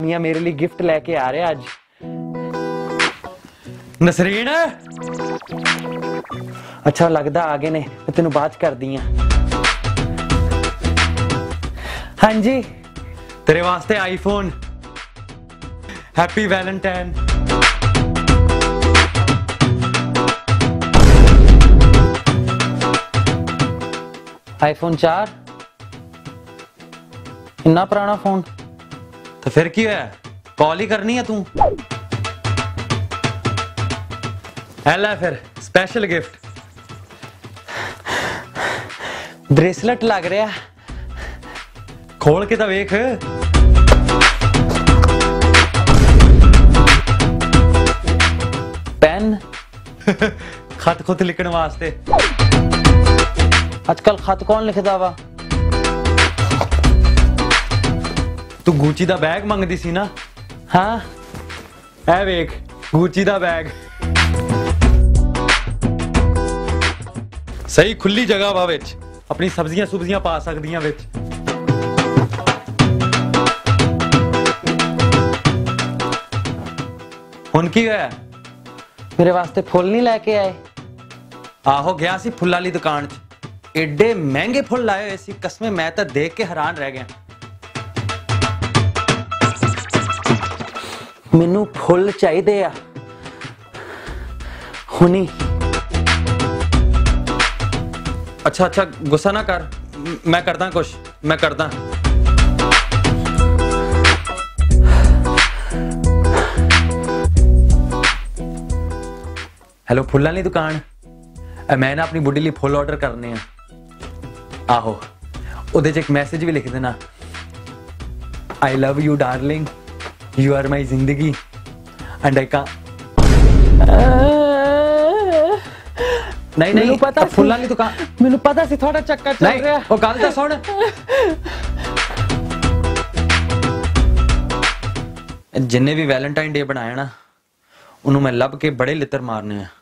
मियां मेरे लिए गिफ्ट लेके आ रहे आज। नसरीन, अच्छा लगदा आ गए ने, मैं तेनू बात कर दी हां। हाँ जी, तेरे वास्ते आईफोन। Happy Valentine. आईफोन 4 इन्ना पुराना फोन। तो फिर की है, कॉल ही करनी है तू। है फिर स्पेशल गिफ्ट। ब्रेसलेट लग रहा, खोल के तो वेख। पेन खत खुत लिखण वास्ते। आजकल खत कौन लिखदा वा? तू गुची दा बैग मंगदी सी ना? हाँ, ऐ वेख गुची दा बैग। सही खुली जगह वा विच, अपनी सब्जियां सुब्जियां पा सकदियां विच। हुण की होया? मेरे वास्ते फुल नहीं लेके आए? आहो गया सी फुल्लां वाली दुकान च, एडे महंगे फुल लाए हुए सी, कसमें मैं तो देख के हैरान रह गया। मैनू फुल चाहिए आ हुनी। अच्छा अच्छा गुस्सा ना कर, मैं करदा कुछ, मैं करदा। हेलो फुल्लां वाली दुकान, मैं ना अपनी बुढ़ी लिए फुल ऑर्डर करने हैं। आहो उहदे च एक मैसेज भी लिख देना, I love you darling, you are my जिंदगी एंड आई का। नहीं नहीं पता फुल्लां वाली दुकान, मैनू पता सी थोड़ा चक्कर चल रहा। वो गल तो सुन। जिन्ने भी वैलेंटाइन डे बनाया ना, उन्होंने मैं लभ के बड़े लित्र मारने हैं।